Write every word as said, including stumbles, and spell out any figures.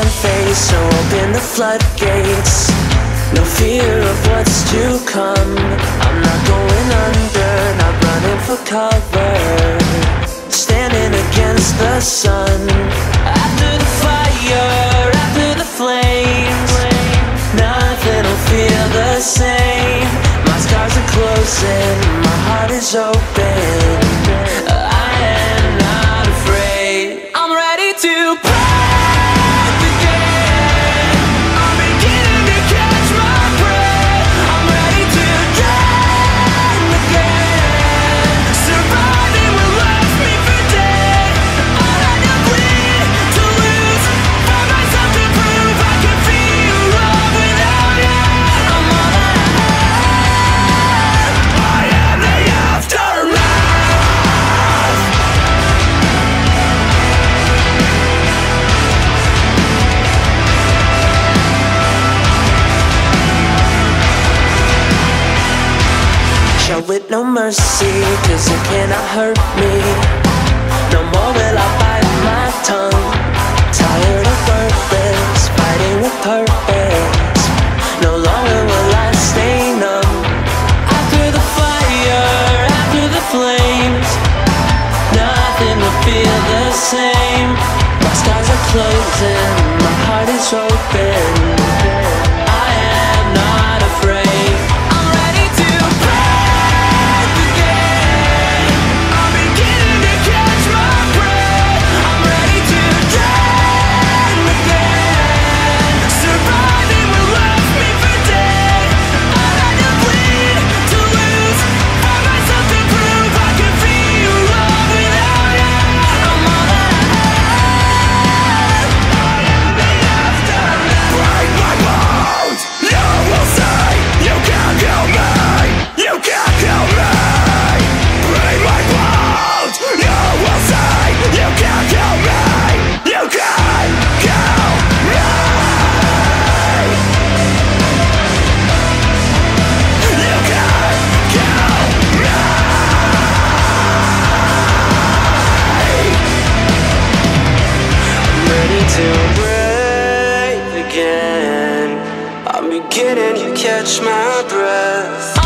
face, so open the floodgates. No fear of what's to come. I'm not going under, not running for cover. Standing against the sun. After the fire, after the flames, nothing will feel the same. My scars are closing, my heart is open. I am not afraid. I'm ready to break again. I'm beginning to catch my breath. I'm ready to dream again. Surviving will left me for dead. I had to bleed to lose, find myself to prove I can feel love without you. I'm all that I have. I am the aftermath. Show it no mercy, cause it cannot hurt me. No more will I bite my tongue. Tired of worthless, fighting with purpose. No longer will I stay numb. After the fire, after the flames, nothing will feel the same. My scars are closing, my heart is open. I am not afraid. I'm ready to break again. I'm beginning to catch my breath. I'm ready to dream again. Surviving will left me for dead. I had to bleed to lose, find myself to prove I can feel love without you. I'm all that I have. I am the aftermath. Break my bones. You will say you can't kill me. You can't kill me. Break my bones. You will say you can't kill me. You can't kill me. You can't kill me. I'm ready to break again. I'm beginning to catch my breath.